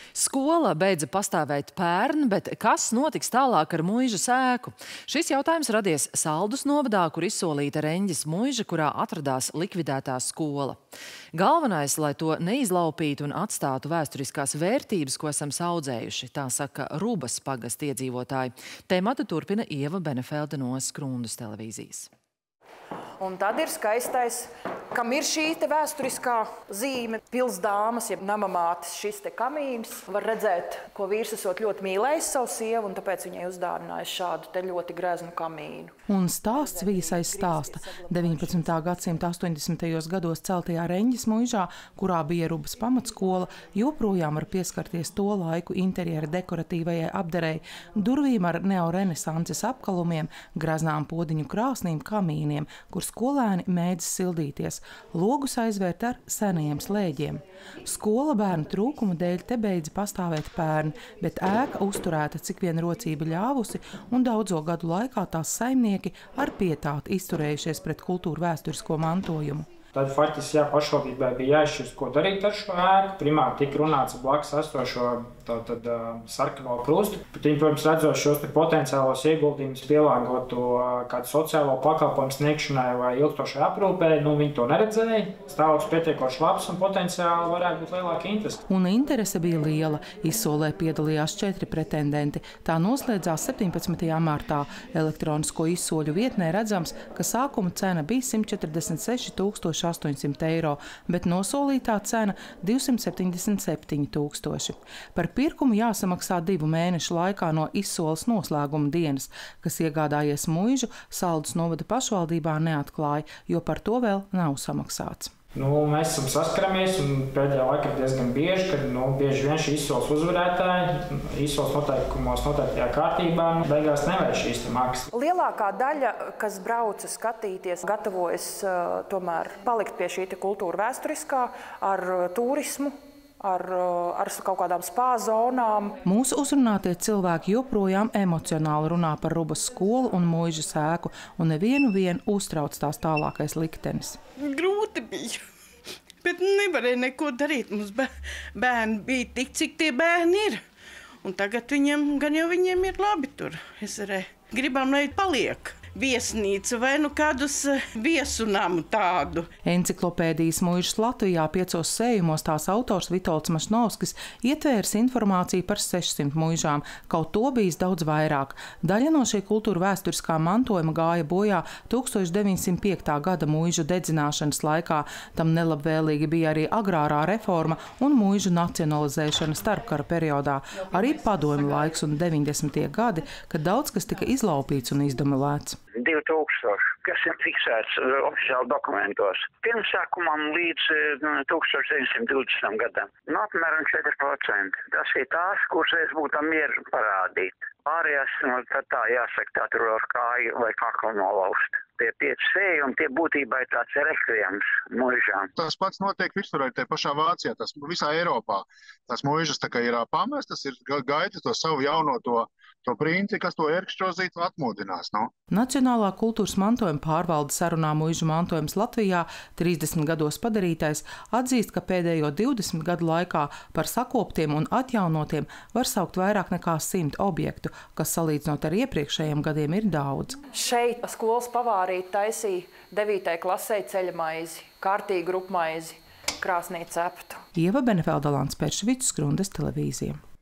Skola beidza pastāvēt pērn, bet kas notiks tālāk ar Muižas ēku? Šis jautājums radies Saldus novadā, kur izsolīta Reņģes muiža, kurā atradās likvidētā skola. Galvenais, lai to neizlaupītu un atstātu vēsturiskās vērtības, ko esam saudzējuši, tā saka Rubas pagasta iedzīvotāji. Tematu turpina Ieva Benefelde no Skrundas televīzijas. Un tad ir skaistais, kam ir šī te vēsturiskā zīme, pilsdāmas, jeb namamātes šis te kamīns. Var redzēt, ko vīrs esot ļoti mīlējis savu sievu, un tāpēc viņai uzdāvinājis šādu te ļoti greznu kamīnu. Un stāsts vijas aiz stāsta. 19. gadsimta 80. gados celtajā Reņģes muižā, kurā bija Rubas pamatskola, joprojām var pieskarties to laiku interjera dekoratīvajai apdarei, durvīm ar neorenesanses apkalumiem, greznām podiņu krāsnīm, kamīniem, kur skolēni mēdz sildīties, logus aizvērt ar senajiem slēģiem. Skola bērnu trūkuma dēļ te beidza pastāvēt pērn, bet ēka uzturēta cik vien rocība ļāvusi, un daudzo gadu laikā tās saimnieki ar pietāti izturējušies pret kultūru vēsturisko mantojumu. Tad faktiski pašvaldībai bija jāizšķirs, ko darīt ar šo ēku. Primāri tika runāts blakus esošo sarkano krustu. Bet viņi, protams, redzot šos potenciālos ieguldījumus pielāgotu kādu sociālo pakalpojumu sniegšanai vai ilgstošai aprūpei, viņi to neredzēja. Stāvoklis pietiekoši labs un potenciāli varētu būt lielāka interese. Un interese bija liela. Izsolē piedalījās 4 pretendenti. Tā noslēdzās 17. martā. Elektronisko izsoļu vietnē redzams, ka sākuma cena bija 146 800 eiro, bet nosolītā cena 277 000. Par pirkumu jāsamaksā 2 mēnešu laikā no izsoles noslēguma dienas, kas iegādājies muižu Saldus novada pašvaldībā neatklāja, jo par to vēl nav samaksāts. Mēs esam saskaramies un pēdējā laikā diezgan bieži, kad bieži vien šī izsoles uzvarētāji izsoles noteikumos noteiktajā kārtībā beigās nevērš šīs maksas. Lielākā daļa, kas brauca skatīties, gatavojas tomēr palikt pie šī kultūra vēsturiskā ar turismu, ar kaut kādām spā zonām. Mūsu uzrunātie cilvēki joprojām emocionāli runā par Rubas skolu un muižas ēku, un nevienu uztrauc tās tālākais liktenis. Grūti bija, bet nevarēja neko darīt. Mums bērni bija tik, cik tie bērni ir. Un tagad viņiem ir labi tur. Es arī gribam, lai paliek viesnīca vai kādus viesunamu tādu. Enciklopēdijas Muižas Latvijā 5 sējumos tās autors Vitolds Mašnovskis ietvērs informāciju par 600 muižām, kaut to bijis daudz vairāk. Daļa no šī kultūra vēsturiskā mantojuma gāja bojā 1905. gada muižu dedzināšanas laikā. Tam nelabvēlīgi bija arī agrārā reforma un muižu nacionalizēšana starpkara periodā, arī padomju laiks un 90. gadi, kad daudz kas tika izlaupīts un izdemolēts. 2000, kas ir fiksēts oficiāli dokumentos. Pirmsākumam līdz 1920. gadam. Apmēram 4%. Tas ir tās, kuras es būtu mieru parādīt. Pārējās, tā jāsaka, tā tur ar kāju vai kaklu nolaust. Tie 5 sējumi, tie būtībā ir tāds rekviēms muižām. Tas pats notiek visur, arī pašā Vācijā, tas visā Eiropā. Tas muižas tā kā ir pamestas, ir gaida to savu jauno to princi, kas to erkšķozītu atmodinās. Nacionālā kultūras mantojuma pārvalde sarunā Muižu mantojums Latvijā 30 gados padarītais atzīst, ka pēdējo 20 gadu laikā par sakoptiem un atjaunotiem var saukt vairāk nekā 100 objektu, kas salīdzinot ar iepriekšējiem gadiem ir daudz. Šeit skolas pavārīt taisīja 9. klasē ceļamaizi, kārtīgu rupmaizi, krāsnī ceptu. Ieva Benefelde, Skrundas televīzija.